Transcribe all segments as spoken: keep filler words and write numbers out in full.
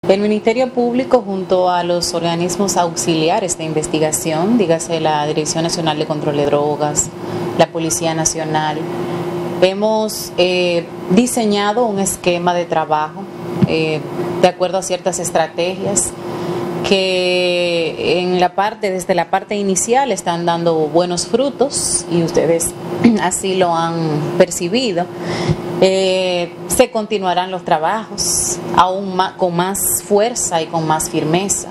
El Ministerio Público, junto a los organismos auxiliares de investigación, dígase la Dirección Nacional de Control de Drogas, la Policía Nacional, hemos eh, diseñado un esquema de trabajo eh, de acuerdo a ciertas estrategias que en la parte, desde la parte inicial están dando buenos frutos y ustedes así lo han percibido. Eh, se continuarán los trabajos aún más, con más fuerza y con más firmeza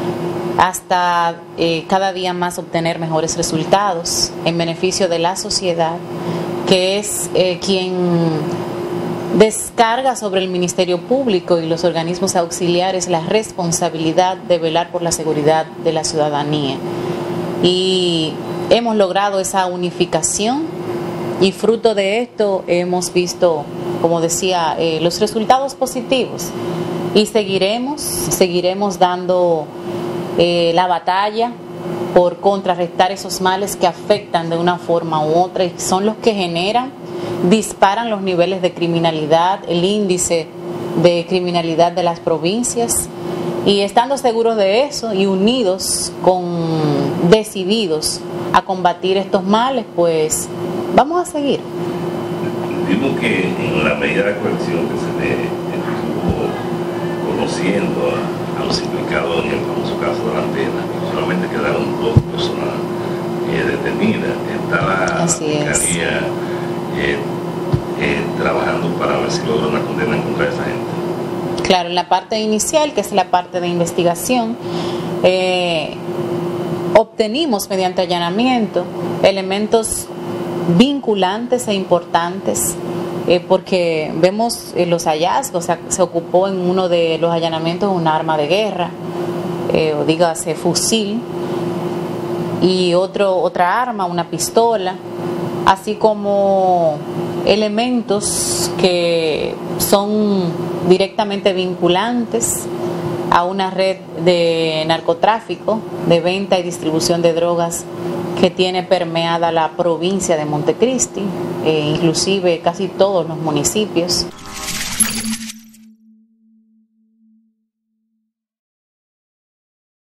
hasta eh, cada día más obtener mejores resultados en beneficio de la sociedad, que es eh, quien descarga sobre el Ministerio Público y los organismos auxiliares la responsabilidad de velar por la seguridad de la ciudadanía. Y hemos logrado esa unificación y fruto de esto hemos visto, como decía, eh, los resultados positivos y seguiremos, seguiremos dando eh, la batalla por contrarrestar esos males que afectan de una forma u otra y son los que generan, disparan los niveles de criminalidad, el índice de criminalidad de las provincias, y estando seguros de eso y unidos, con decididos a combatir estos males, pues vamos a seguir. Vimos que en la medida de coerción que se le estuvo conociendo a, a los implicados en el famoso caso de la antena, solamente quedaron dos personas eh, detenidas. Está la Fiscalía eh, eh, trabajando para ver si logra una condena contra esa gente. Claro, en la parte inicial, que es la parte de investigación, eh, obtenimos mediante allanamiento elementos vinculantes e importantes, eh, porque vemos eh, los hallazgos. O sea, se ocupó en uno de los allanamientos un arma de guerra, eh, o dígase fusil, y otro, otra arma, una pistola, así como elementos que son directamente vinculantes a una red de narcotráfico, de venta y distribución de drogas que tiene permeada la provincia de Montecristi, eh, inclusive casi todos los municipios.